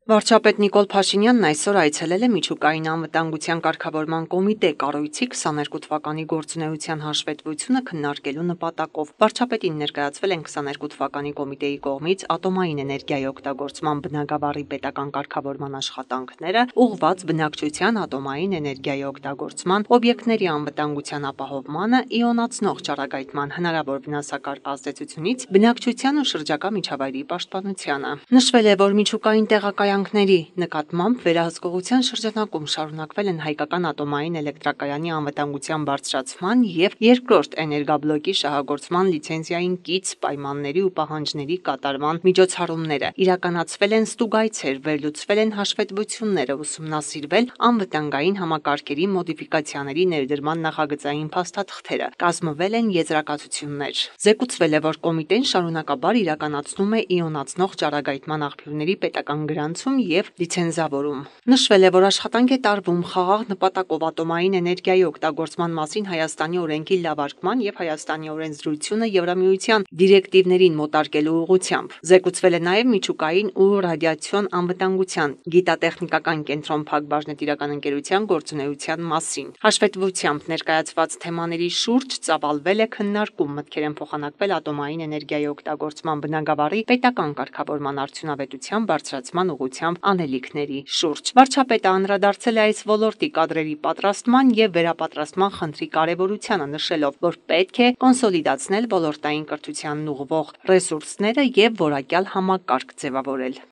Վարչապետ Նիկոլ Փաշինյանն այսօր այցելել է Միջուկային անվտանգության կարգավորման կոմիտե կառույցի 22 թվականի գործունեության հաշվետվությունը քննարկելու նպատակով։ Վարչապետին ներկայացվել են 22 թվականի կոմիտեի կողմից ատոմային էներգիայի օգտագործման բնագավառի պետական կարգավորման աշխատանքները, ուղղված բնակչության ատոմային էներգիայի օգտագործման, օբյեկտների անվտանգության ապահովմանը, իոնացնող ճառագայթման հնարավոր վնասակար ազդեցությունից բնակչության ու շրջակա միջավայրի պաշտպանությանը։ Նշվել է, որ միջուկային տեղակայանքների նկատմամբ վերահսկողության շրջանակում շարունակվել են հայկական ատոմային էլեկտրակայանի անվտանգության բարձրացման և երկրորդ էներգաբլոկի շահագործման լիցենզիային կից պայմանների ու պահանջների կատարման միջոցառումները, իրականացվել են ստուգայցեր, վերլուծվել են հաշվետվությունները, ուսումնասիրվել անվտանգային համակարգերի մոդիֆիկացիաների ներդրման նախագծային փաստաթղթերը, կազմվել են եզրակացություններ։ Զեկուցվել է, որ կոմիտեն շարունակաբար իրականացնում է իոնացնող ճառագայթման աղբյուրների պետական գրանցում և լիցենզավորում։ Նշվել է, որ աշխատանք է տարվում խաղաղ նպատակով ատոմային էներգիայի օգտագործման մասին Հայաստանի օրենքի լավարկման և Հայաստանի օրենսդրությունը Եվրամիության դիրեկտիվներին մոտարկելու ուղղությամբ։ Զեկուցվել է նաև միջուկային ու ռադիացիոն անվտանգության գիտատեխնիկական կենտրոն Փակ-Բաժնետիրական ընկերության գործունեության մասին։ Հաշվետվությամբ ներկայացված թեմաների շուրջ ծավալվել է քննարկում, մտքեր են փոխանակվել ատոմային էներգիայի օգտագործման բնագավառի պետական կարգավորման արդյունավետության բարձրացման ուղղությամբ անելիքների շուրջ։ Վարչապետը անդրադարձել է այս ոլորտի կադրերի պատրաստման և վերապատրաստման խնդրի կարևորությանը, նշելով, որ պետք է կոնսոլիդացնել ոլորտային կրթությանն ուղղվող ռեսուրսները և որակյալ համակարգ ձևավորել։